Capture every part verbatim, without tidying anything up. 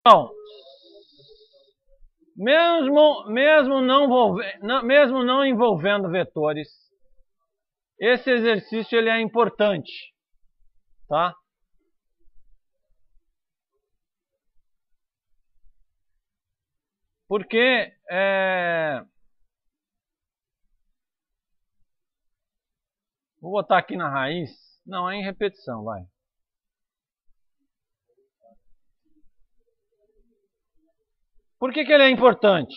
Então, mesmo, mesmo, não envolve, não, mesmo não envolvendo vetores, esse exercício ele é importante, tá? Porque é... vou botar aqui na raiz. Não, é em repetição, vai. Por que que ele é importante?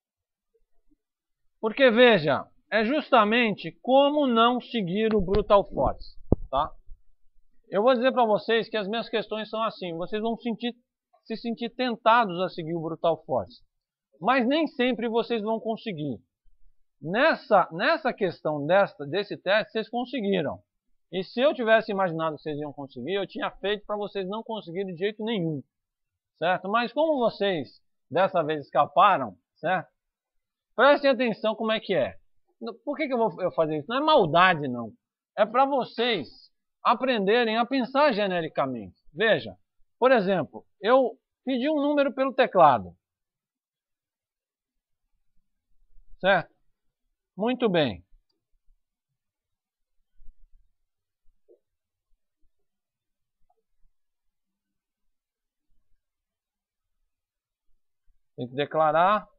Porque, veja, é justamente como não seguir o Brutal Force, tá? Eu vou dizer para vocês que as minhas questões são assim. Vocês vão sentir, se sentir tentados a seguir o Brutal Force. Mas nem sempre vocês vão conseguir. Nessa, nessa questão desta, desse teste, vocês conseguiram. E se eu tivesse imaginado que vocês iam conseguir, eu tinha feito para vocês não conseguirem de jeito nenhum. Certo? Mas como vocês dessa vez escaparam, certo? Prestem atenção como é que é. Por que que eu vou fazer isso? Não é maldade, não. É para vocês aprenderem a pensar genericamente. Veja, por exemplo, eu pedi um número pelo teclado. Certo? Muito bem. Tem que declarar.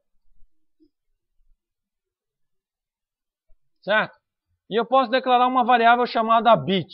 Certo? E eu posso declarar uma variável chamada bit.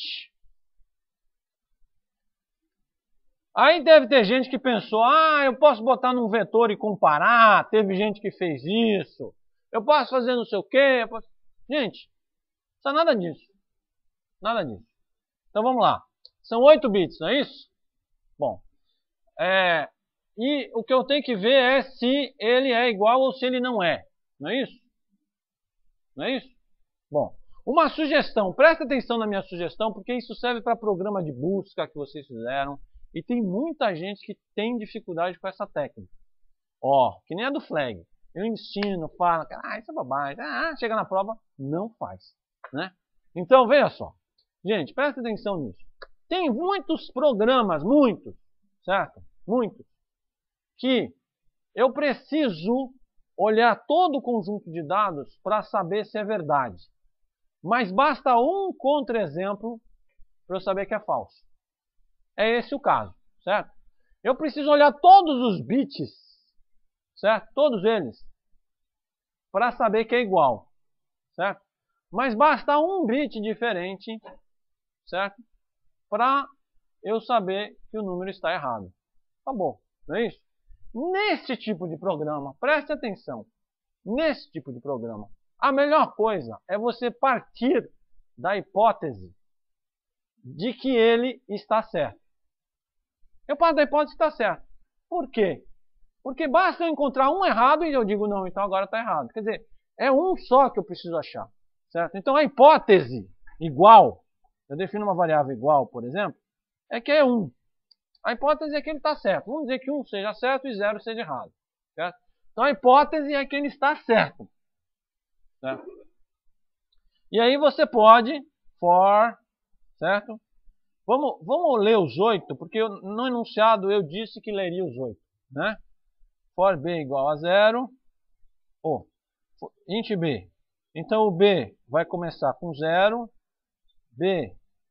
Aí deve ter gente que pensou, ah, eu posso botar num vetor e comparar. Teve gente que fez isso. Eu posso fazer não sei o quê. Posso... Gente, não é nada disso. Nada disso. Então vamos lá. São oito bits, não é isso? Bom. É... E o que eu tenho que ver é se ele é igual ou se ele não é. Não é isso? Não é isso? Bom, uma sugestão. Presta atenção na minha sugestão, porque isso serve para programa de busca que vocês fizeram. E tem muita gente que tem dificuldade com essa técnica. Ó, que nem a do flag. Eu ensino, falo, ah, isso é bobagem. Ah, chega na prova, não faz. Né? Então, veja só. Gente, presta atenção nisso. Tem muitos programas, muitos, certo? Muitos. Que eu preciso olhar todo o conjunto de dados para saber se é verdade. Mas basta um contra-exemplo para eu saber que é falso. É esse o caso, certo? Eu preciso olhar todos os bits, certo? Todos eles, para saber que é igual, certo? Mas basta um bit diferente, certo? Para eu saber que o número está errado. Acabou, não é isso? Nesse tipo de programa, preste atenção, nesse tipo de programa, a melhor coisa é você partir da hipótese de que ele está certo. Eu parto da hipótese que está certo. Por quê? Porque basta eu encontrar um errado e eu digo, não, então agora está errado. Quer dizer, é um só que eu preciso achar. Certo? Então a hipótese igual, eu defino uma variável igual, por exemplo, é que é um. A hipótese é que ele está certo. Vamos dizer que um seja certo e zero seja errado. Certo? Então a hipótese é que ele está certo. Certo? E aí você pode, for, certo? Vamos, vamos ler os oito, porque eu, no enunciado eu disse que leria os oito. Né? For b igual a zero, ou oh, int b. Então o b vai começar com zero, b.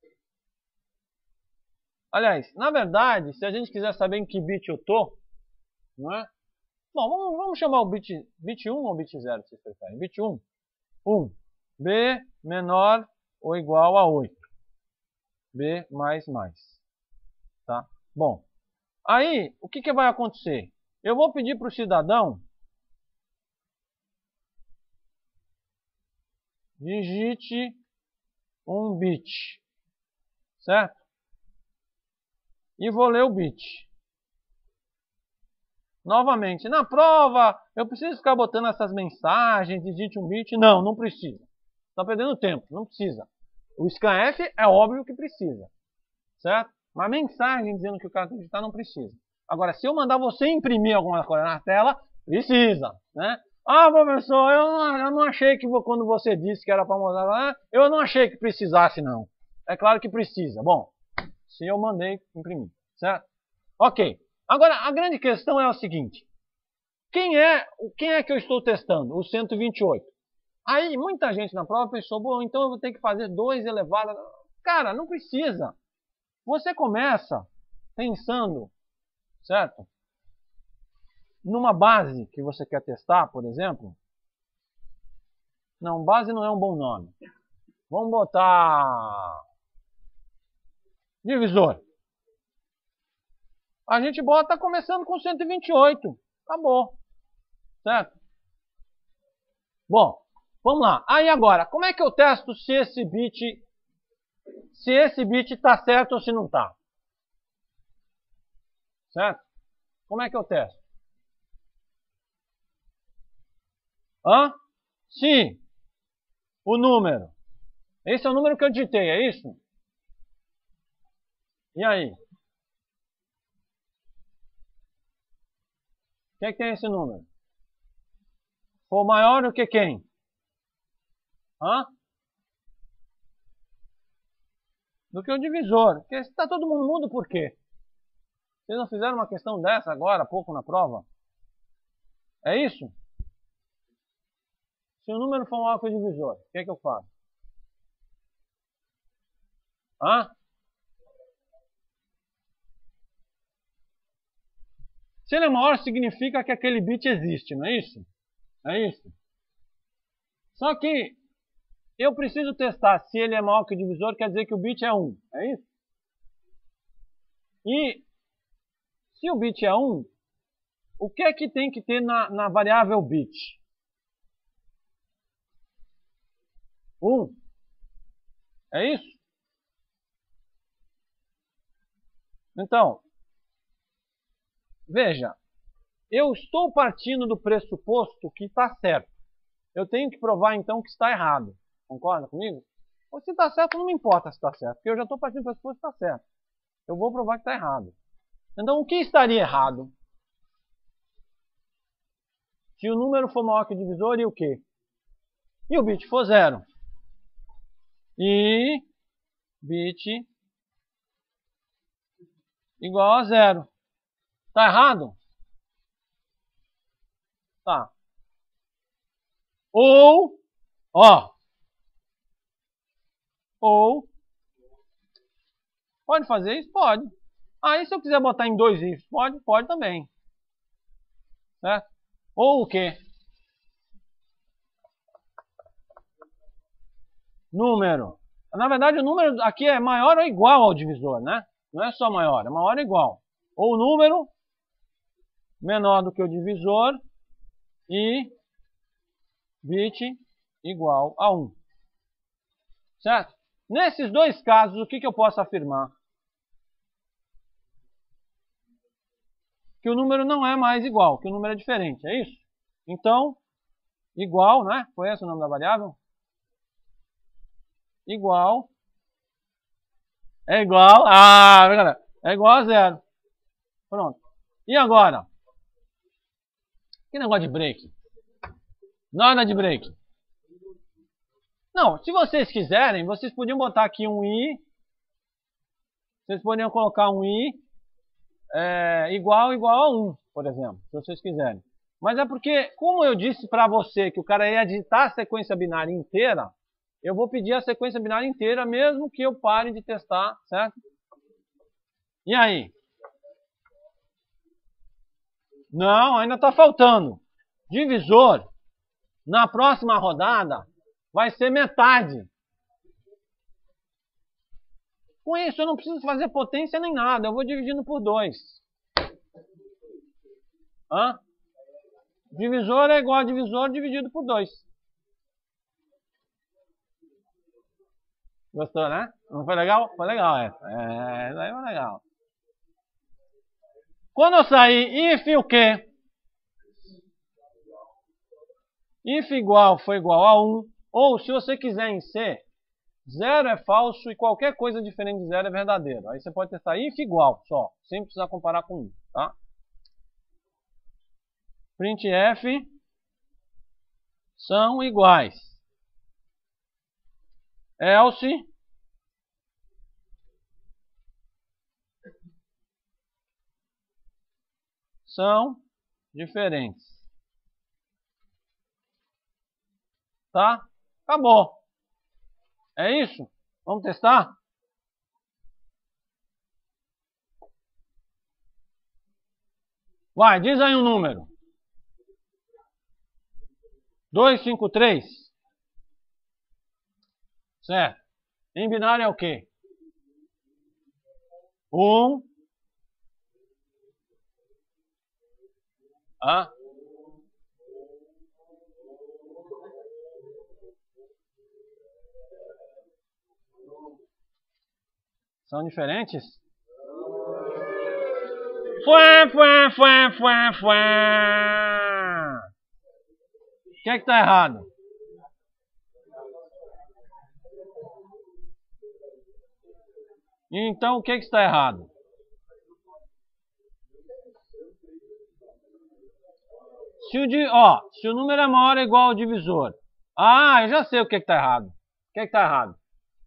Aliás, na verdade, se a gente quiser saber em que bit eu estou, não é? Bom, vamos, vamos chamar o bit, bit um ou bit zero, se vocês preferem. Bit um. um. B menor ou igual a oito. B mais mais. Tá? Bom, aí o que, que vai acontecer? Eu vou pedir para o cidadão digite um bit. Certo? E vou ler o bit. Novamente, na prova, eu preciso ficar botando essas mensagens, digite um bit? Não, não precisa. Está perdendo tempo, não precisa. O scanf é óbvio que precisa. Certo? Mas mensagem dizendo que o cara tem que digitar não precisa. Agora, se eu mandar você imprimir alguma coisa na tela, precisa. Né? Ah, professor, eu não, eu não achei que quando você disse que era para mostrar lá, eu não achei que precisasse, não. É claro que precisa. Bom, se eu mandei imprimir, certo? Ok. Agora, a grande questão é o seguinte. Quem é, quem é que eu estou testando? O cento e vinte e oito. Aí, muita gente na prova pensou, bom, então eu vou ter que fazer dois elevado... Cara, não precisa. Você começa pensando, certo? Numa base que você quer testar, por exemplo. Não, base não é um bom nome. Vamos botar... divisor. A gente bota começando com cento e vinte e oito. Acabou. Certo? Bom, vamos lá. Aí agora, como é que eu testo se esse bit se esse bit está certo ou se não está? Certo? Como é que eu testo? Hã? Se o número. Esse é o número que eu digitei, é isso? E aí? O que é que tem esse número? For maior do que quem? Hã? Do que o divisor. Porque está todo mundo mudo por quê? Vocês não fizeram uma questão dessa agora, há pouco na prova? É isso? Se o número for maior que o divisor, o que é que eu faço? Hã? Se ele é maior, significa que aquele bit existe, não é isso? É isso. Só que eu preciso testar se ele é maior que o divisor, quer dizer que o bit é um. É isso? E se o bit é um, o que é que tem que ter na, na variável bit? um. É isso? Então, veja, eu estou partindo do pressuposto que está certo. Eu tenho que provar então que está errado. Concorda comigo? Ou se está certo, não me importa se está certo, porque eu já estou partindo do pressuposto que está certo. Eu vou provar que está errado. Então, o que estaria errado? Se o número for maior que o divisor, e o quê? E o bit for zero. E bit igual a zero. Tá errado? Tá. Ou, ó, ou, pode fazer isso? Pode. Aí se eu quiser botar em dois ifs, pode? Pode também. Certo? Ou o quê? Número. Na verdade, o número aqui é maior ou igual ao divisor, né? Não é só maior, é maior ou igual. Ou o número menor do que o divisor e bit igual a um. Certo? Nesses dois casos, o que, que eu posso afirmar? Que o número não é mais igual, que o número é diferente, é isso? Então, igual, né? Foi esse o nome da variável? Igual. É igual. Ah, galera, é igual a zero. Pronto. E agora? Que negócio de break? Nada de break. Não, se vocês quiserem, vocês podiam botar aqui um i. Vocês poderiam colocar um i é, igual igual a um, por exemplo, se vocês quiserem. Mas é porque, como eu disse para você que o cara ia digitar a sequência binária inteira, eu vou pedir a sequência binária inteira, mesmo que eu pare de testar, certo? E aí? Não, ainda está faltando. Divisor, na próxima rodada, vai ser metade. Com isso, eu não preciso fazer potência nem nada. Eu vou dividindo por dois. Hã? Divisor é igual a divisor dividido por dois. Gostou, né? Não foi legal? Foi legal essa. É, isso aí foi legal. Quando eu sair if o quê? If igual for igual a um. Ou, se você quiser em C, zero é falso e qualquer coisa diferente de zero é verdadeiro. Aí você pode testar if igual só, sem precisar comparar com um, tá? Printf são iguais. Else são diferentes. Tá? Acabou. É isso? Vamos testar? Vai, diz aí um número. dois, cinco, três. Certo. Em binário é o quê? um. Ah. São diferentes? Fué, fué, fué, fué, fué. O que é que tá errado? Então, o que é que está errado? Se o, di... ó, se o número é maior ou igual ao divisor. Ah, eu já sei o que está errado. O que está errado?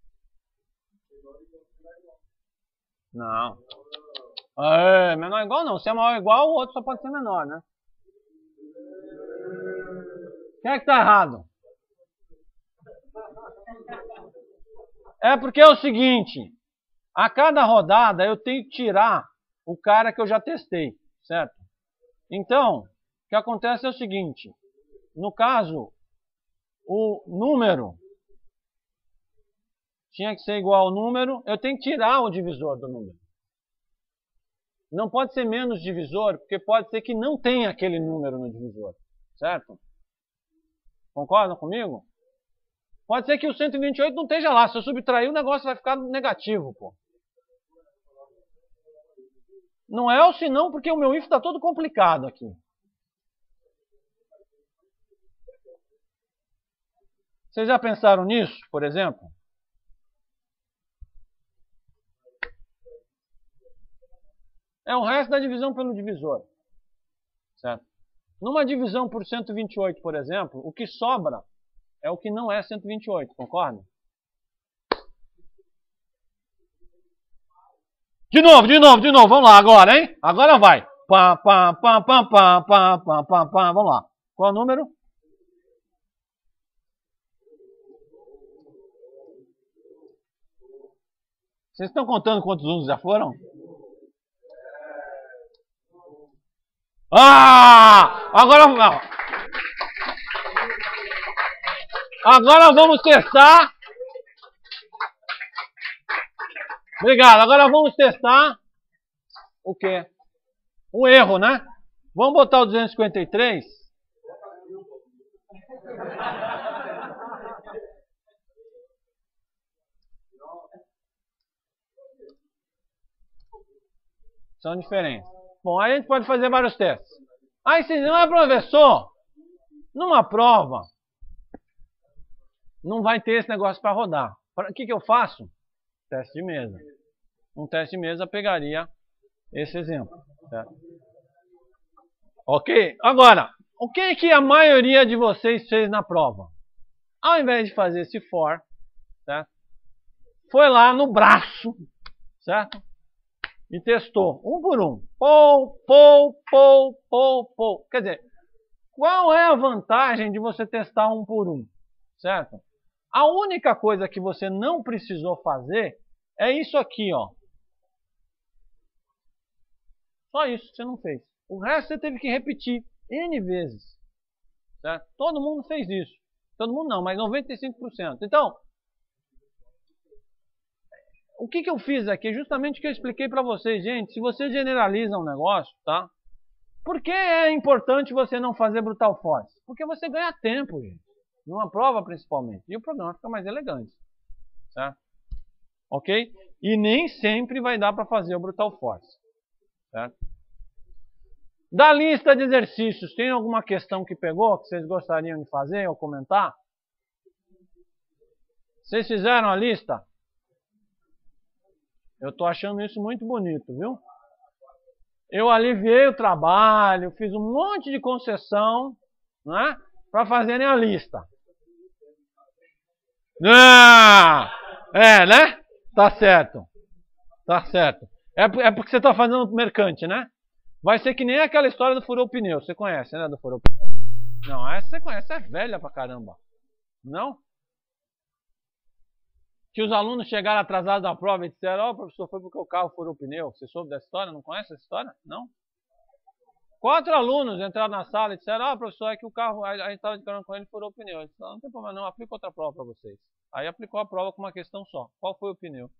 Não. É, menor ou igual não. Se é maior ou igual, o outro só pode ser menor, né? O que é que está errado? É porque é o seguinte. A cada rodada eu tenho que tirar o cara que eu já testei, certo? Então, o que acontece é o seguinte. No caso, o número tinha que ser igual ao número. Eu tenho que tirar o divisor do número. Não pode ser menos divisor, porque pode ser que não tenha aquele número no divisor, certo? Concordam comigo? Pode ser que o cento e vinte e oito não esteja lá. Se eu subtrair, o negócio vai ficar negativo, pô. Não é ou se não, porque o meu if está todo complicado aqui. Vocês já pensaram nisso, por exemplo? É o resto da divisão pelo divisor. Certo? Numa divisão por cento e vinte e oito, por exemplo, o que sobra é o que não é cento e vinte e oito, concorda? De novo, de novo, de novo. Vamos lá agora, hein? Agora vai. Pá, pá, pá, pá, pá, pá, pá, pá, pá. Vamos lá. Qual é o número? Vocês estão contando quantos uns já foram? Ah! Agora, agora vamos testar. Obrigado. Agora vamos testar o quê? O erro, né? Vamos botar o duzentos e cinquenta e três. São diferentes. Bom, aí a gente pode fazer vários testes. Aí se não é professor, numa prova, não vai ter esse negócio para rodar. O que, que eu faço? Teste de mesa. Um teste de mesa pegaria esse exemplo. Certo? Ok? Agora, o que, que a maioria de vocês fez na prova? Ao invés de fazer esse for, certo? Foi lá no braço, certo? E testou, um por um. Pou, pou, pou, pou, pou. Quer dizer, qual é a vantagem de você testar um por um? Certo? A única coisa que você não precisou fazer é isso aqui, ó. Só isso que você não fez. O resto você teve que repetir N vezes. Certo? Todo mundo fez isso. Todo mundo não, mas noventa e cinco por cento. Então, o que, que eu fiz aqui? Justamente o que eu expliquei para vocês, gente. Se você generaliza um negócio, tá? Por que é importante você não fazer brutal force? Porque você ganha tempo, gente. Numa prova, principalmente. E o programa fica mais elegante. Certo? Ok? E nem sempre vai dar para fazer o brutal force. Certo? Da lista de exercícios, tem alguma questão que pegou, que vocês gostariam de fazer ou comentar? Vocês fizeram a lista? Eu estou achando isso muito bonito, viu? Eu aliviei o trabalho, fiz um monte de concessão, né, para fazerem a lista. Ah, é, né? Tá certo. Tá certo. É, é porque você está fazendo mercante, né? Vai ser que nem aquela história do furou pneu. Você conhece, né? Do furou pneu? Não, essa você conhece. Essa é velha pra caramba. Não? Que os alunos chegaram atrasados da prova e disseram: ó, oh, professor, foi porque o carro furou o pneu. Você soube dessa história? Não conhece essa história? Não? Quatro alunos entraram na sala e disseram: ó, oh, professor, é que o carro, a gente estava de carona com ele e furou o pneu. Ele disse: não, não tem problema não, aplica outra prova para vocês. Aí aplicou a prova com uma questão só. Qual foi o pneu?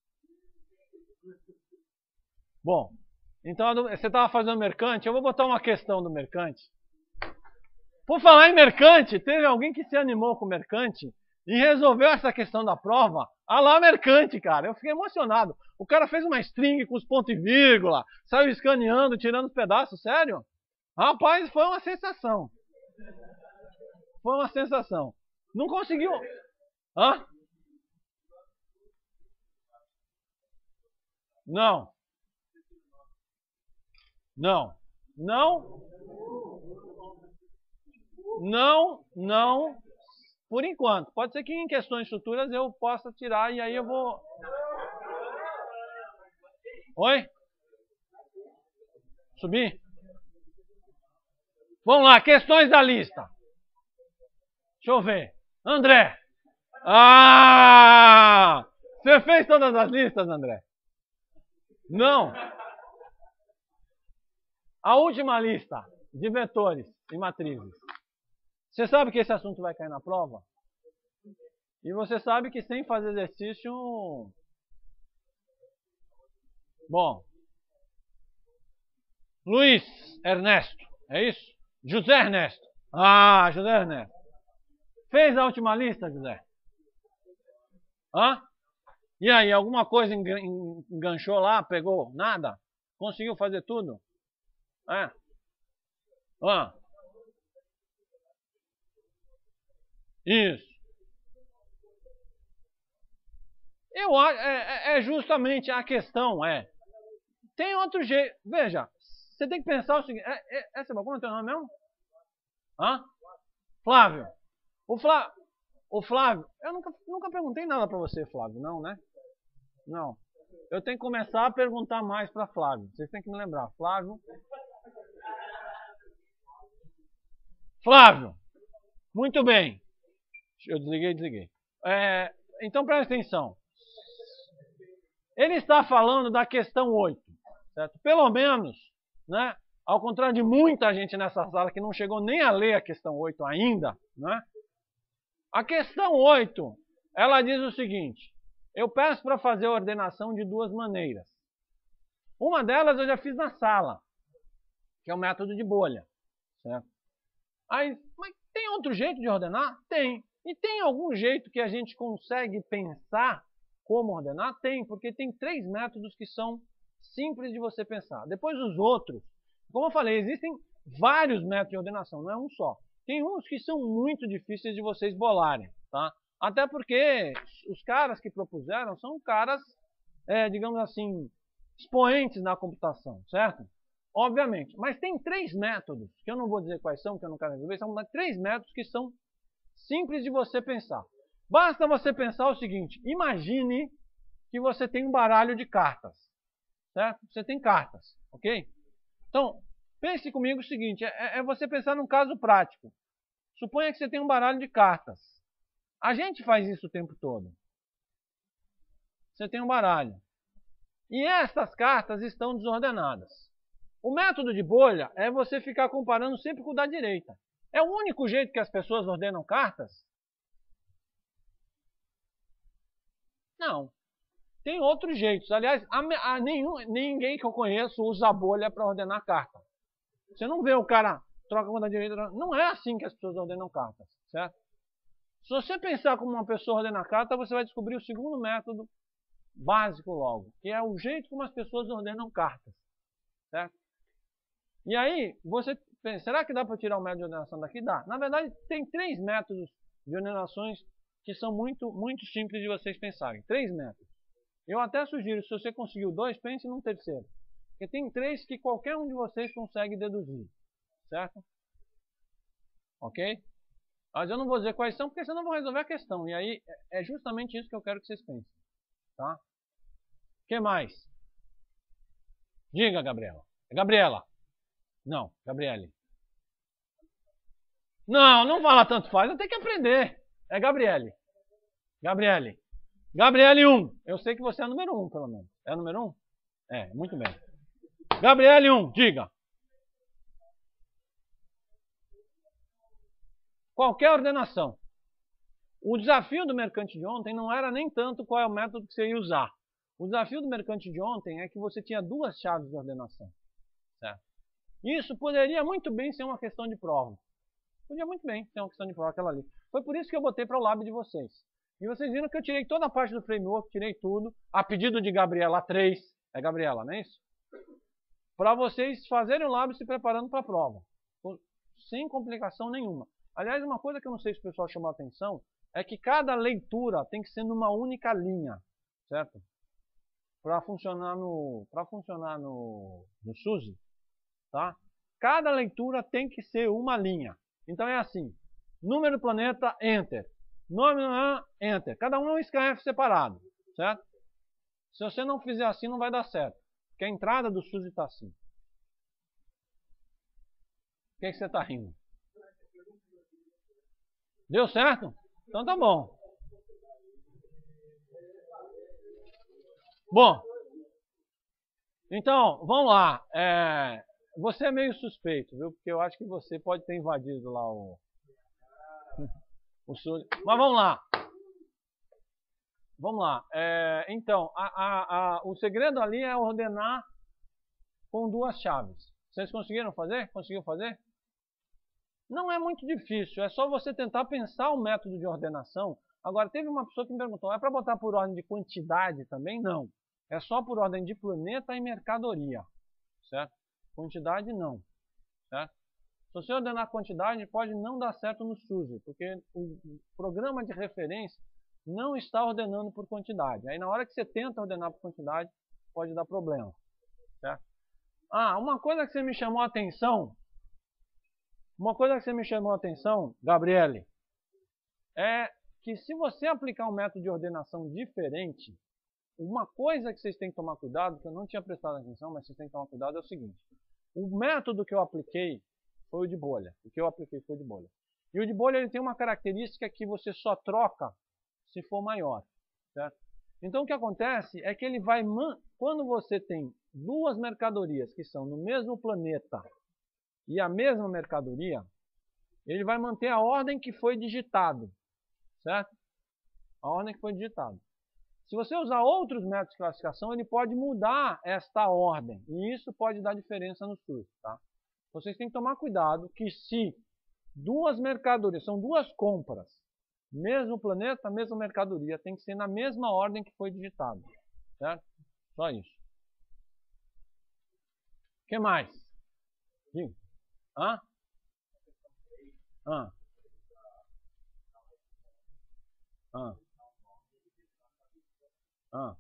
Bom, então você estava fazendo mercante, eu vou botar uma questão do mercante. Por falar em mercante, teve alguém que se animou com o mercante e resolveu essa questão da prova. Ah lá, mercante, cara. Eu fiquei emocionado. O cara fez uma string com os pontos e vírgula, saiu escaneando, tirando os pedaços, sério? Rapaz, foi uma sensação. Foi uma sensação. Não conseguiu. Hã? Não. Não. Não. Não, não. Por enquanto. Pode ser que em questões futuras eu possa tirar e aí eu vou... Oi? Subir? Vamos lá, questões da lista. Deixa eu ver. André. Ah! Você fez todas as listas, André? Não. A última lista de vetores e matrizes. Você sabe que esse assunto vai cair na prova? E você sabe que sem fazer exercício... Bom. Luiz Ernesto, é isso? José Ernesto. Ah, José Ernesto. Fez a última lista, José? Hã? E aí, alguma coisa enganchou lá, pegou? Nada? Conseguiu fazer tudo? É. Hã? Isso. Eu acho, é, é justamente a questão, é. Tem outro jeito. Veja, você tem que pensar o seguinte. É, é, essa é como é teu nome mesmo? Hã? Flávio. O Flávio. O Flávio. Eu nunca, nunca perguntei nada pra você, Flávio, não, né? Não. Eu tenho que começar a perguntar mais pra Flávio. Vocês têm que me lembrar. Flávio. Flávio. Muito bem. Eu desliguei, desliguei. É, então presta atenção. Ele está falando da questão oito, certo? Pelo menos, né? Ao contrário de muita gente nessa sala que não chegou nem a ler a questão oito ainda, né? A questão oito, ela diz o seguinte: eu peço para fazer a ordenação de duas maneiras. Uma delas eu já fiz na sala, que é o método de bolha, certo? Aí, mas tem outro jeito de ordenar? Tem. E tem algum jeito que a gente consegue pensar como ordenar? Tem, porque tem três métodos que são simples de você pensar. Depois os outros, como eu falei, existem vários métodos de ordenação, não é um só. Tem uns que são muito difíceis de vocês bolarem, tá? Até porque os caras que propuseram são caras, é, digamos assim, expoentes na computação, certo? Obviamente. Mas tem três métodos, que eu não vou dizer quais são, que eu não quero resolver, são três métodos que são simples de você pensar. Basta você pensar o seguinte: imagine que você tem um baralho de cartas, certo? Você tem cartas, ok? Então, pense comigo o seguinte, é, é você pensar num caso prático. Suponha que você tem um baralho de cartas. A gente faz isso o tempo todo. Você tem um baralho. E essas cartas estão desordenadas. O método de bolha é você ficar comparando sempre com o da direita. É o único jeito que as pessoas ordenam cartas? Não. Tem outros jeitos. Aliás, a, a nenhum, ninguém que eu conheço usa a bolha para ordenar carta. Você não vê o cara troca com a da direita. Não é assim que as pessoas ordenam cartas, certo? Se você pensar como uma pessoa ordena carta, você vai descobrir o segundo método básico logo, que é o jeito como as pessoas ordenam cartas, certo? E aí, você pensa, será que dá para tirar o método de ordenação daqui? Dá. Na verdade, tem três métodos de ordenações que são muito, muito simples de vocês pensarem. Três métodos. Eu até sugiro, se você conseguiu dois, pense num terceiro. Porque tem três que qualquer um de vocês consegue deduzir, certo? Ok? Mas eu não vou dizer quais são, porque senão eu não vou resolver a questão. E aí, é justamente isso que eu quero que vocês pensem. Tá? O que mais? Diga, Gabriela. Gabriela. Não, Gabriele. Não, não fala tanto faz, eu tenho que aprender. É Gabriele. Gabriele. Gabriele um. Eu sei que você é a número um, pelo menos. É a número um? É, muito bem. Gabriele um, diga. Qualquer ordenação. O desafio do mercante de ontem não era nem tanto qual é o método que você ia usar. O desafio do mercante de ontem é que você tinha duas chaves de ordenação. Certo? Isso poderia muito bem ser uma questão de prova. Podia muito bem ser uma questão de prova, aquela ali. Foi por isso que eu botei para o lab de vocês. E vocês viram que eu tirei toda a parte do framework, tirei tudo, a pedido de Gabriela três. É Gabriela, não é isso? Para vocês fazerem o lab se preparando para a prova. Sem complicação nenhuma. Aliás, uma coisa que eu não sei se o pessoal chamou a atenção é que cada leitura tem que ser numa única linha, certo? Para funcionar no, para funcionar no, no SUSE, tá? Cada leitura tem que ser uma linha. Então é assim, número do planeta, Enter. Nome, Enter. Cada um é um scanf separado, certo? Se você não fizer assim, não vai dar certo. Porque a entrada do SUSE está assim. O que, é que você está rindo? Deu certo? Então tá bom. Bom, então, vamos lá. É, você é meio suspeito, viu? Porque eu acho que você pode ter invadido lá o... o SUSE. Mas vamos lá. Vamos lá. É, então, a, a, a, o segredo ali é ordenar com duas chaves. Vocês conseguiram fazer? Conseguiu fazer? Não é muito difícil, é só você tentar pensar o método de ordenação. Agora, teve uma pessoa que me perguntou, é para botar por ordem de quantidade também? Não. É só por ordem de planeta e mercadoria, certo? Quantidade não, certo? Se você ordenar quantidade, pode não dar certo no SUSE, porque o programa de referência não está ordenando por quantidade. Aí na hora que você tenta ordenar por quantidade, pode dar problema, certo? Ah, uma coisa que você me chamou a atenção, uma coisa que você me chamou a atenção, Gabriele, é que se você aplicar um método de ordenação diferente, uma coisa que vocês têm que tomar cuidado, que eu não tinha prestado atenção, mas vocês têm que tomar cuidado, é o seguinte. O método que eu apliquei foi o de bolha. O que eu apliquei foi o de bolha. E o de bolha ele tem uma característica que você só troca se for maior, certo? Então o que acontece é que ele vai, quando você tem duas mercadorias que são no mesmo planeta e a mesma mercadoria, ele vai manter a ordem que foi digitado, certo? A ordem que foi digitado. Se você usar outros métodos de classificação, ele pode mudar esta ordem, e isso pode dar diferença no SUSE, tá? Vocês têm que tomar cuidado que se duas mercadorias, são duas compras, mesmo planeta, mesma mercadoria, tem que ser na mesma ordem que foi digitado, certo? Só isso. O que mais? Diga. Hã? Hã? Hã? Hã?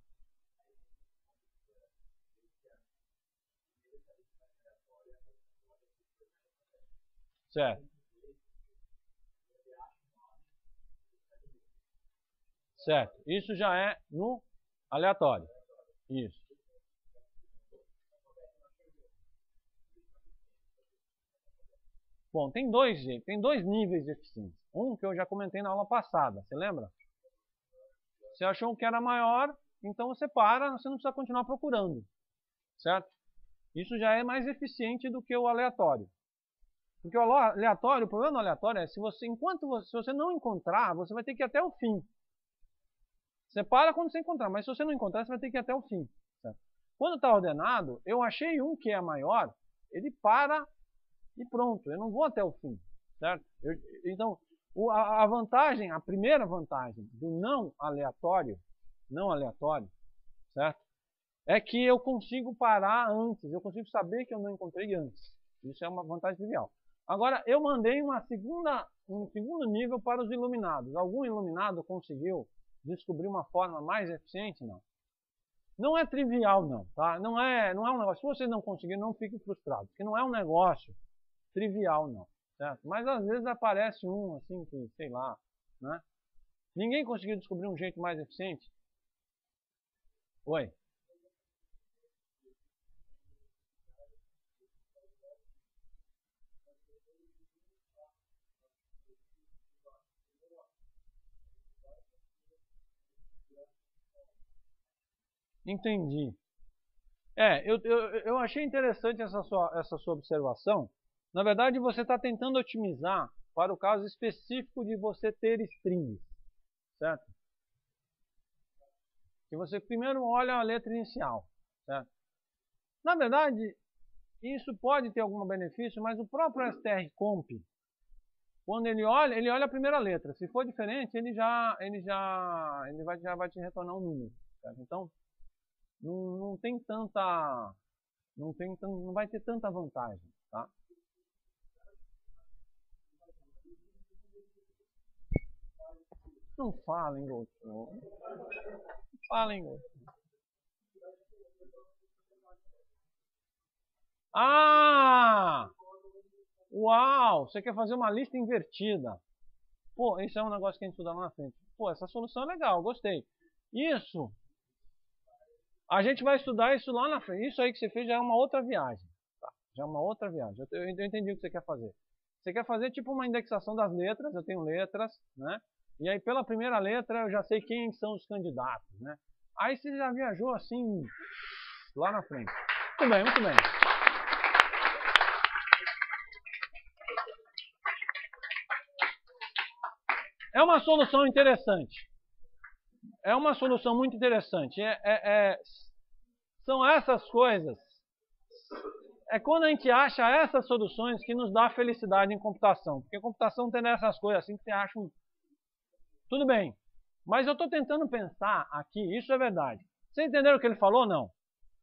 Certo. Certo. Isso já é no aleatório. Isso. Bom, tem dois, tem dois níveis de eficiência. Um que eu já comentei na aula passada, você lembra? Você achou que era maior, então você para, você não precisa continuar procurando, certo? Isso já é mais eficiente do que o aleatório. Porque o aleatório, o problema do aleatório é se você, enquanto você, se você não encontrar, você vai ter que ir até o fim. Você para quando você encontrar, mas se você não encontrar, você vai ter que ir até o fim. Certo? Quando está ordenado, eu achei um que é maior, ele para e pronto, eu não vou até o fim, certo? Eu, então, o, a, a vantagem, a primeira vantagem do não aleatório, não aleatório, certo? É que eu consigo parar antes, eu consigo saber que eu não encontrei antes. Isso é uma vantagem trivial. Agora, eu mandei uma segunda, um segundo nível para os iluminados. Algum iluminado conseguiu descobrir uma forma mais eficiente? Não. Não é trivial, não, tá? Não é, não é um negócio. Se vocês não conseguirem, não fiquem frustrados, porque não é um negócio trivial, não, certo? Mas às vezes aparece um, assim, que, sei lá, né? Ninguém conseguiu descobrir um jeito mais eficiente? Oi? Entendi. É, eu, eu, eu achei interessante essa sua, essa sua observação. Na verdade, você está tentando otimizar para o caso específico de você ter strings, certo? Que você primeiro olha a letra inicial, certo? Na verdade, isso pode ter algum benefício, mas o próprio strcomp, quando ele olha, ele olha a primeira letra. Se for diferente, ele já, ele já, ele vai, já vai te retornar um número, certo? Então, não, não tem tanta, não tem, não vai ter tanta vantagem, tá? Não fala em Ghost. Não fala em Ghost. Ah! Uau! Você quer fazer uma lista invertida. Pô, isso é um negócio que a gente estuda lá na frente. Pô, essa solução é legal, gostei. Isso, a gente vai estudar isso lá na frente. Isso aí que você fez já é uma outra viagem. Tá? Já é uma outra viagem. Eu, eu entendi o que você quer fazer. Você quer fazer tipo uma indexação das letras. Eu tenho letras, né? E aí pela primeira letra eu já sei quem são os candidatos, né? Aí você já viajou assim, lá na frente. Muito bem, muito bem. É uma solução interessante. É uma solução muito interessante. É, é, é, são essas coisas. É quando a gente acha essas soluções que nos dá felicidade em computação. Porque computação tem essas coisas assim que você acha um... Tudo bem. Mas eu estou tentando pensar aqui, isso é verdade. Vocês entenderam o que ele falou ou não?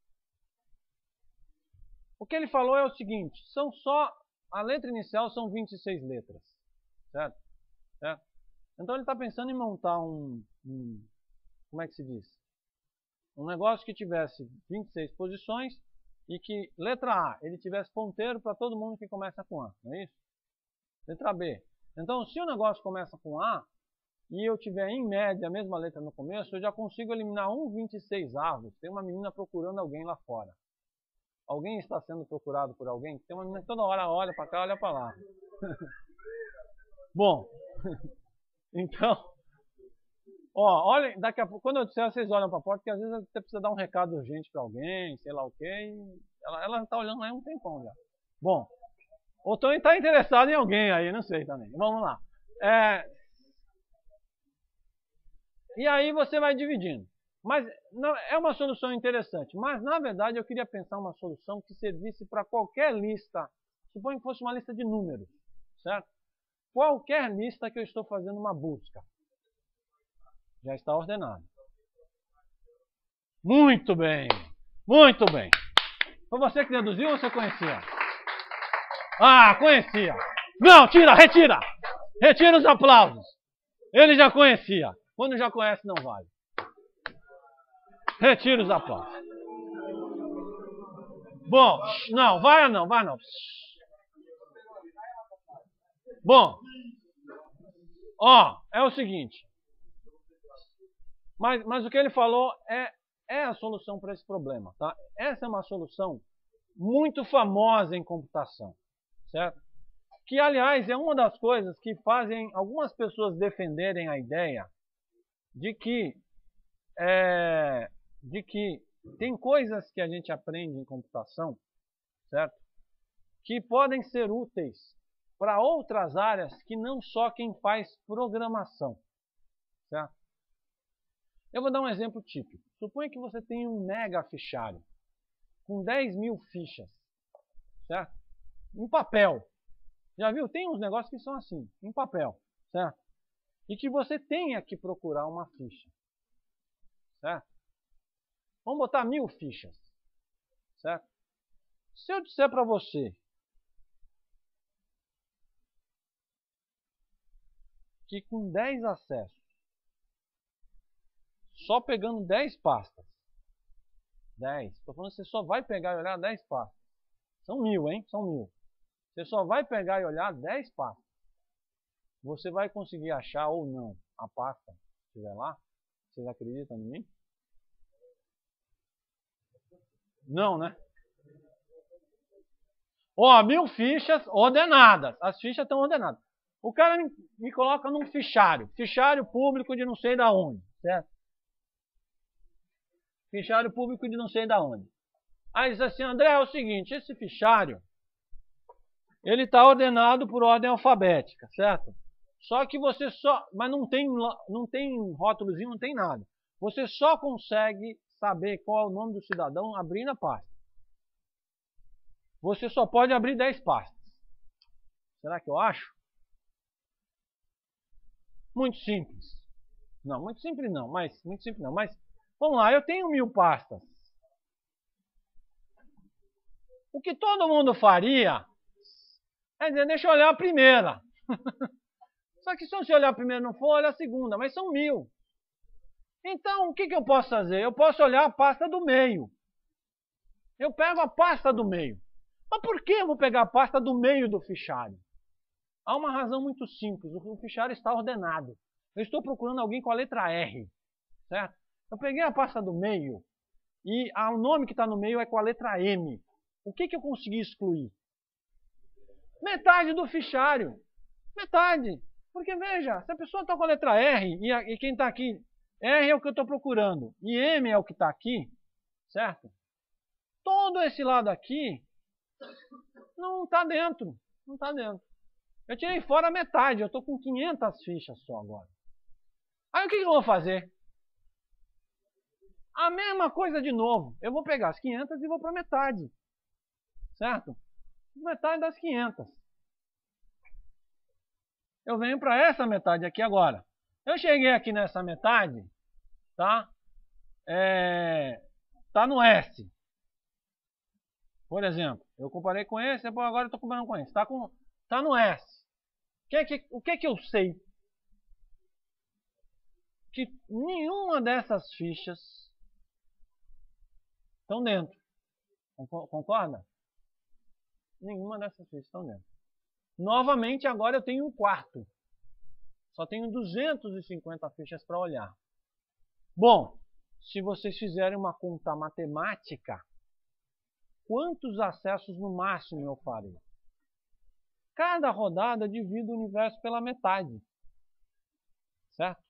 O que ele falou é o seguinte, são só... A letra inicial são vinte e seis letras. Certo? Certo? Então ele está pensando em montar um, um... Como é que se diz? Um negócio que tivesse vinte e seis posições e que, letra A, ele tivesse ponteiro para todo mundo que começa com A, não é isso? Letra B. Então, se o negócio começa com A e eu tiver em média a mesma letra no começo, eu já consigo eliminar um vinte e seis avos. Tem uma menina procurando alguém lá fora. Alguém está sendo procurado por alguém? Tem uma menina que toda hora olha para cá, olha para lá. Bom, então... Ó, olha, daqui a pouco, quando eu disser, vocês olham para a porta, porque às vezes você precisa dar um recado urgente para alguém, sei lá o quê, e ela, ela tá olhando lá há um tempão já. Bom, ou então está interessado em alguém aí, não sei também. Vamos lá. É, e aí você vai dividindo. Mas não, é uma solução interessante, mas na verdade eu queria pensar uma solução que servisse para qualquer lista, suponha que fosse uma lista de números, certo? Qualquer lista que eu estou fazendo uma busca. Já está ordenado. Muito bem. Muito bem. Foi você que deduziu ou você conhecia? Ah, conhecia. Não, tira, retira. Retira os aplausos. Ele já conhecia. Quando já conhece, não vale. Retira os aplausos. Bom, não, vai não, vai não. Bom, ó, é o seguinte. Mas, mas o que ele falou é, é a solução para esse problema, tá? Essa é uma solução muito famosa em computação, certo? Que, aliás, é uma das coisas que fazem algumas pessoas defenderem a ideia de que, é, de que tem coisas que a gente aprende em computação, certo? Que podem ser úteis para outras áreas que não só quem faz programação, certo? Eu vou dar um exemplo típico. Suponha que você tem um mega fichário com dez mil fichas, certo? Em papel. Já viu? Tem uns negócios que são assim, em papel, certo? E que você tenha que procurar uma ficha, certo? Vamos botar mil fichas, certo? Se eu disser para você que com dez acessos, só pegando dez pastas. dez. Estou falando que você só vai pegar e olhar dez pastas. São mil, hein? São mil. Você só vai pegar e olhar dez pastas. Você vai conseguir achar ou não a pasta que estiver lá? Vocês acreditam em mim? Não, né? Ó, mil fichas ordenadas. As fichas estão ordenadas. O cara me, me coloca num fichário, fichário público de não sei da onde, certo? Fichário público de não sei da onde. Aí diz assim, André, é o seguinte, esse fichário, ele está ordenado por ordem alfabética, certo? Só que você só, mas não tem, não tem rótulozinho, não tem nada. Você só consegue saber qual é o nome do cidadão abrindo a pasta. Você só pode abrir dez pastas. Será que eu acho? Muito simples. Não, muito simples não, mas muito simples não. Mas vamos lá, eu tenho mil pastas. O que todo mundo faria é dizer, deixa eu olhar a primeira. Só que se você olhar a primeira e não for, olha a segunda, mas são mil. Então, o que, que eu posso fazer? Eu posso olhar a pasta do meio. Eu pego a pasta do meio. Mas por que eu vou pegar a pasta do meio do fichário? Há uma razão muito simples. O fichário está ordenado. Eu estou procurando alguém com a letra R. Certo? Eu peguei a pasta do meio e o nome que está no meio é com a letra M. O que, que eu consegui excluir? Metade do fichário. Metade. Porque veja, se a pessoa está com a letra R e, a, e quem está aqui, R é o que eu estou procurando e M é o que está aqui, certo? Todo esse lado aqui não está dentro. Não está dentro. Eu tirei fora a metade, eu estou com quinhentas fichas só agora. Aí o que, que eu vou fazer? A mesma coisa de novo. Eu vou pegar as quinhentas e vou para metade. Certo? Metade das quinhentas. Eu venho para essa metade aqui agora. Eu cheguei aqui nessa metade, tá? É, tá no S. Por exemplo, eu comparei com esse, agora eu estou comparando com esse. Tá, com, tá no S. Que que, o que que eu sei? Que nenhuma dessas fichas estão dentro. Concorda? Nenhuma dessas fichas estão dentro. Novamente, agora eu tenho um quarto. Só tenho duzentas e cinquenta fichas para olhar. Bom, se vocês fizerem uma conta matemática, quantos acessos no máximo eu farei? Cada rodada divide o universo pela metade. Certo?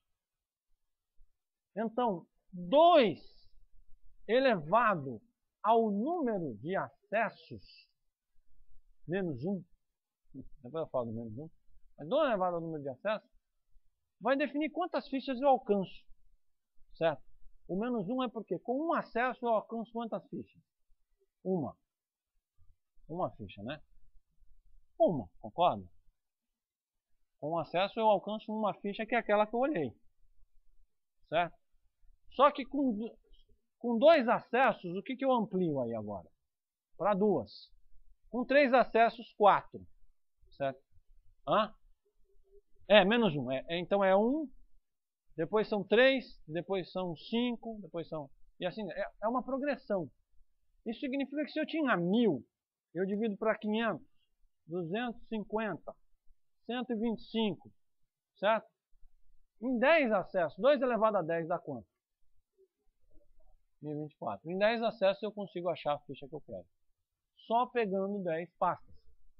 Então, dois elevado ao número de acessos, menos um, depois eu falo do menos um, mas dois elevado ao número de acessos, vai definir quantas fichas eu alcanço. Certo? O menos um é porque com um acesso eu alcanço quantas fichas? Uma. Uma ficha, né? Uma, concorda? Com um acesso eu alcanço uma ficha que é aquela que eu olhei. Certo? Só que com, com dois acessos, o que, que eu amplio aí agora? Para duas. Com três acessos, quatro. Certo? Hã? É, menos um. É, então é um, depois são três, depois são cinco, depois são... E assim, é, é uma progressão. Isso significa que se eu tinha mil, eu divido para quinhentos, duzentos e cinquenta, cento e vinte e cinco, certo? Em dez acessos, dois elevado a dez dá quanto? mil e vinte e quatro. Em dez acessos eu consigo achar a ficha que eu quero. Só pegando dez pastas.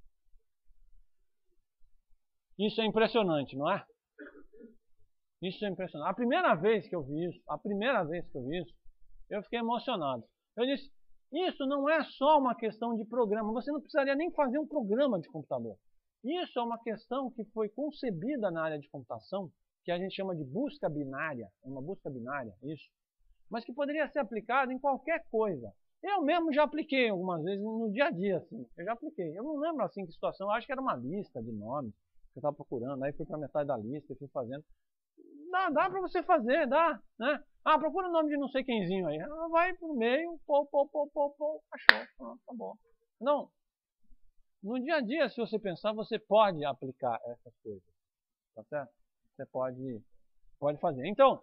Isso é impressionante, não é? Isso é impressionante. A primeira vez que eu vi isso, a primeira vez que eu vi isso, eu fiquei emocionado. Eu disse, isso não é só uma questão de programa. Você não precisaria nem fazer um programa de computador. Isso é uma questão que foi concebida na área de computação, que a gente chama de busca binária. Uma busca binária, isso. Mas que poderia ser aplicada em qualquer coisa. Eu mesmo já apliquei algumas vezes no dia a dia, assim. Eu já apliquei. Eu não lembro assim que situação. Eu acho que era uma lista de nomes que eu estava procurando. Aí fui para metade da lista e fui fazendo. Dá, dá para você fazer, dá, né? Ah, procura o nome de não sei quemzinho aí. Ah, vai pro meio, pô, pô, pô, pô, pô, achou. Ah, tá bom. Não. No dia a dia, se você pensar, você pode aplicar essas coisas. Tá certo? Você pode, pode fazer. Então,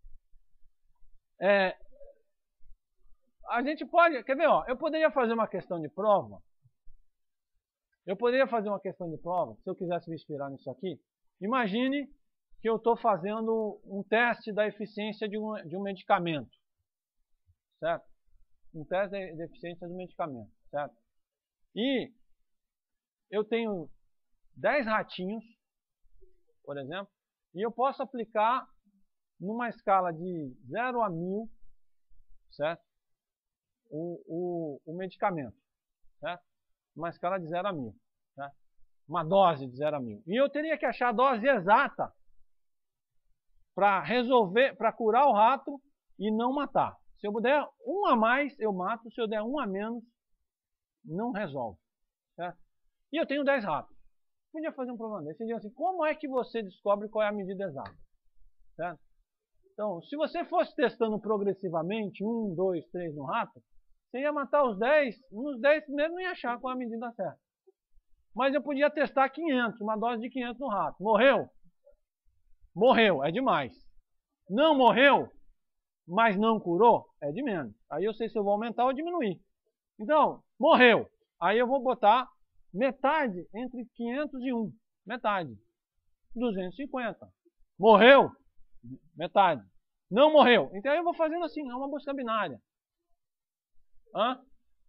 é, a gente pode... Quer ver, ó? Eu poderia fazer uma questão de prova. Eu poderia fazer uma questão de prova, se eu quisesse me inspirar nisso aqui. Imagine que eu estou fazendo um teste da eficiência de um, de um medicamento. Certo? Um teste da eficiência do medicamento. Certo? E eu tenho dez ratinhos por exemplo, e eu posso aplicar numa escala de zero a mil, certo? O, o, o medicamento, certo? Uma escala de zero a mil, certo? Uma dose de zero a mil. E eu teria que achar a dose exata para resolver, para curar o rato e não matar. Se eu der um a mais, eu mato. Se eu der um a menos, não resolve, certo? E eu tenho dez ratos. Podia fazer um problema desse. Assim, como é que você descobre qual é a medida exata? Certo? Então, se você fosse testando progressivamente, um, dois, três no rato, você ia matar os dez, nos dez primeiros não ia achar qual é a medida certa. Mas eu podia testar quinhentos, uma dose de quinhentos no rato. Morreu? Morreu, é demais. Não morreu, mas não curou, é de menos. Aí eu sei se eu vou aumentar ou diminuir. Então, morreu. Aí eu vou botar metade entre quinhentos e um. Metade. duzentos e cinquenta. Morreu? Metade. Não morreu. Então aí eu vou fazendo assim, é uma busca binária. Hã?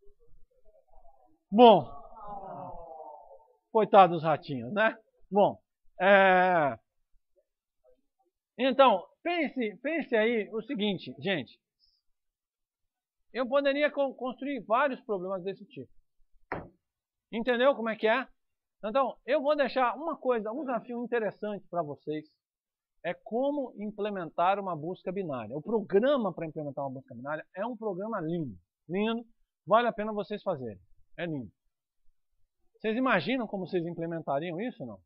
Bom. Coitado dos ratinhos, né? Bom. É... Então, pense, pense aí o seguinte, gente. Eu poderia construir vários problemas desse tipo. Entendeu como é que é? Então, eu vou deixar uma coisa, um desafio interessante para vocês. É como implementar uma busca binária. O programa para implementar uma busca binária é um programa lindo. Lindo. Vale a pena vocês fazerem. É lindo. Vocês imaginam como vocês implementariam isso ou não?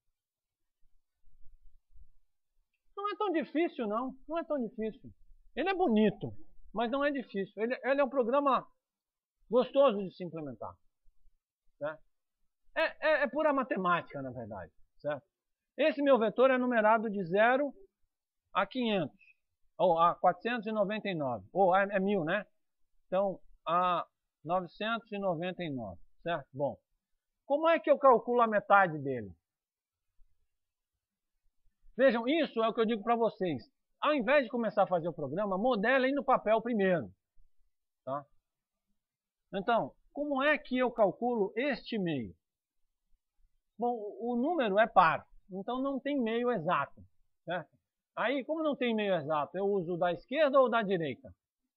Não é tão difícil, não. Não é tão difícil. Ele é bonito, mas não é difícil. Ele, ele é um programa gostoso de se implementar. Certo? É, é, é pura matemática, na verdade. Certo? Esse meu vetor é numerado de zero a quinhentos, ou a quatrocentos e noventa e nove, ou é, é mil, né? Então, a novecentos e noventa e nove, certo? Bom, como é que eu calculo a metade dele? Vejam, isso é o que eu digo para vocês. Ao invés de começar a fazer o programa, modelem no papel primeiro. Tá? Então, como é que eu calculo este meio? Bom, o número é par. Então não tem meio exato, certo? Aí, como não tem meio exato, eu uso da esquerda ou da direita?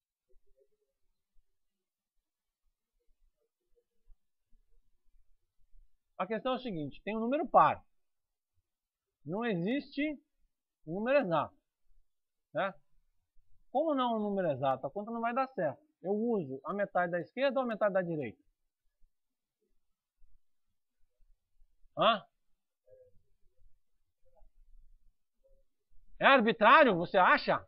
A questão é o seguinte, tem um número par. Não existe um número exato, certo? Como não é um número exato, a conta não vai dar certo. Eu uso a metade da esquerda ou a metade da direita? Hã? É arbitrário, você acha?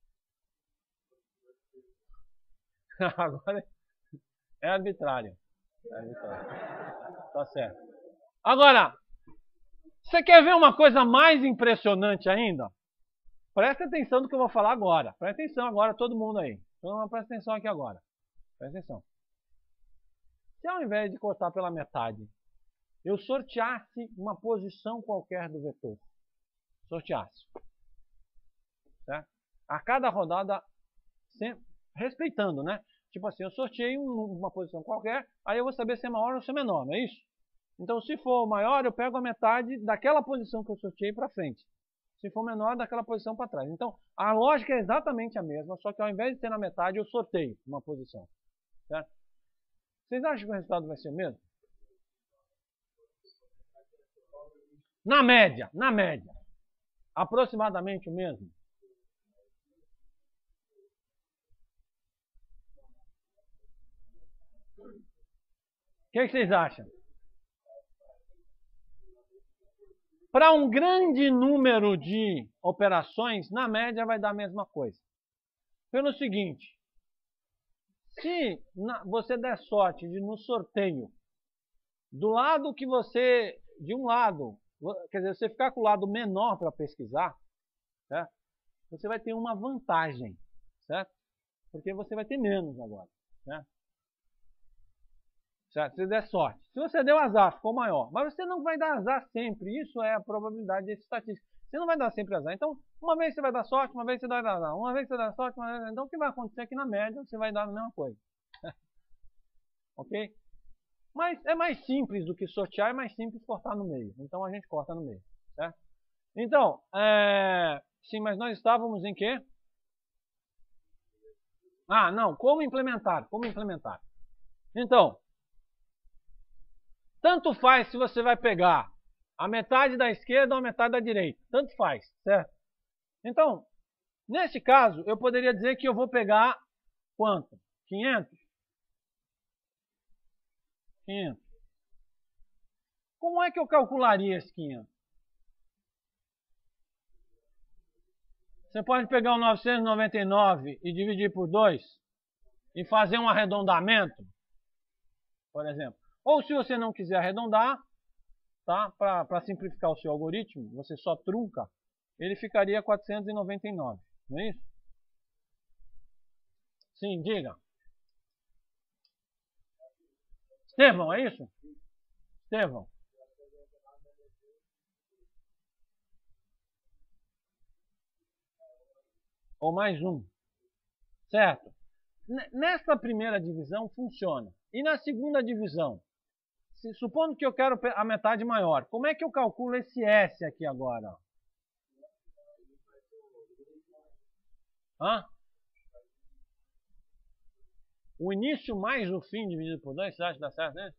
Agora é arbitrário. É arbitrário. Tá certo. Agora, você quer ver uma coisa mais impressionante ainda? Presta atenção no que eu vou falar agora. Presta atenção agora, todo mundo aí. Todo mundo presta atenção aqui agora. Presta atenção. Se ao invés de cortar pela metade, eu sorteasse uma posição qualquer do vetor. Sorteasse. Certo? A cada rodada, sempre, respeitando, né? Tipo assim, eu sorteei um, uma posição qualquer, aí eu vou saber se é maior ou se é menor, não é isso? Então, se for maior, eu pego a metade daquela posição que eu sorteei para frente. Se for menor, daquela posição para trás. Então, a lógica é exatamente a mesma, só que ao invés de ter na metade, eu sorteio uma posição. Certo? Vocês acham que o resultado vai ser o mesmo? Na média, na média. Aproximadamente o mesmo. O que, que vocês acham? Para um grande número de operações, na média vai dar a mesma coisa. Pelo seguinte, se você der sorte de no sorteio, do lado que você, de um lado, quer dizer, você ficar com o lado menor para pesquisar, certo? Você vai ter uma vantagem, certo? Porque você vai ter menos agora, certo? Certo? Se você der sorte. Se você deu azar, ficou maior. Mas você não vai dar azar sempre. Isso é a probabilidade estatística. Você não vai dar sempre azar. Então, uma vez você vai dar sorte, uma vez você vai dar azar. Uma vez você dá sorte, uma vez... Então, o que vai acontecer é que na média você vai dar a mesma coisa. Ok? Mas é mais simples do que sortear, é mais simples cortar no meio. Então, a gente corta no meio. Certo? Então, é... sim, mas nós estávamos em quê? Ah, não, como implementar, como implementar. Então, tanto faz se você vai pegar a metade da esquerda ou a metade da direita, tanto faz, certo? Então, nesse caso, eu poderia dizer que eu vou pegar quanto? quinhentos? quinhentos. Como é que eu calcularia esse quinhentos? Você pode pegar o novecentos e noventa e nove e dividir por dois e fazer um arredondamento, por exemplo. Ou se você não quiser arredondar, tá? Para simplificar o seu algoritmo, você só trunca, ele ficaria quatrocentos e noventa e nove, não é isso? Sim, diga. Estevão, é isso? Estevão. Ou mais um. Certo? Nesta primeira divisão funciona. E na segunda divisão? Se, supondo que eu quero a metade maior, como é que eu calculo esse S aqui agora? Hã? O início mais o fim dividido por dois, você acha que dá certo, né?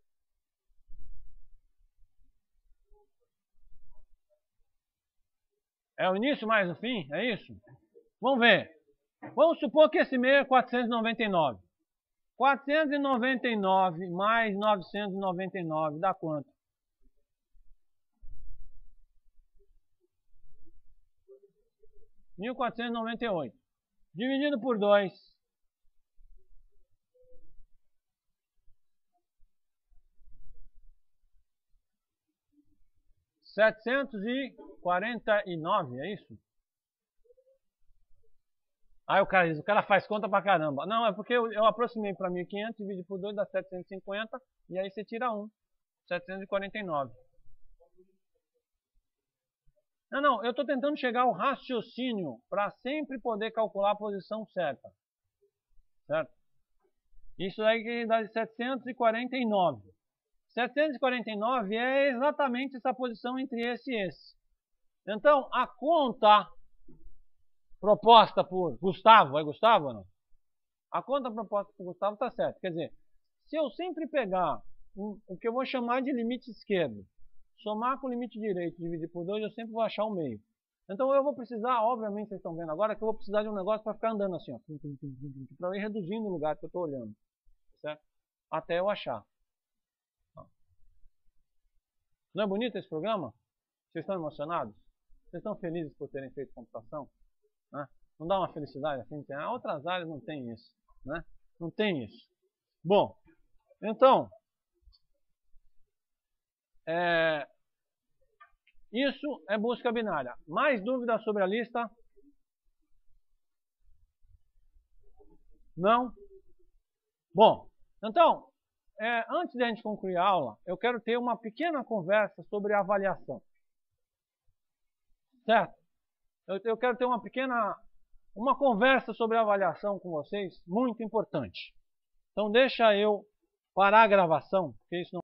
É o início mais o fim? É isso? Vamos ver. Vamos supor que esse meio é quatrocentos e noventa e nove. quatrocentos e noventa e nove mais novecentos e noventa e nove dá quanto? mil quatrocentos e noventa e oito. Dividido por dois. setecentos e quarenta e nove, é isso? Aí o cara diz, o cara faz conta pra caramba. Não, é porque eu, eu aproximei para mil e quinhentos, divide por dois dá setecentos e cinquenta, e aí você tira um. setecentos e quarenta e nove. Não, não, eu estou tentando chegar ao raciocínio para sempre poder calcular a posição certa. Certo? Isso aí que dá setecentos e quarenta e nove. setecentos e quarenta e nove é exatamente essa posição entre esse e esse. Então, a conta proposta por Gustavo, é Gustavo ou não? A conta proposta por Gustavo está certa. Quer dizer, se eu sempre pegar um, o que eu vou chamar de limite esquerdo, somar com o limite direito, dividir por dois, eu sempre vou achar o meio. Então eu vou precisar, obviamente vocês estão vendo agora, que eu vou precisar de um negócio para ficar andando assim, para ir reduzindo o lugar que eu estou olhando, certo? Até eu achar. Não é bonito esse programa? Vocês estão emocionados? Vocês estão felizes por terem feito computação? Né? Não dá uma felicidade assim? Tem, ah, outras áreas não tem isso, né? Não tem isso. Bom, então, é, isso é busca binária. Mais dúvidas sobre a lista? Não? Bom, então, é, antes de a gente concluir a aula, eu quero ter uma pequena conversa sobre avaliação. Certo? Eu, eu quero ter uma pequena, uma conversa sobre avaliação com vocês, muito importante. Então deixa eu parar a gravação, porque isso não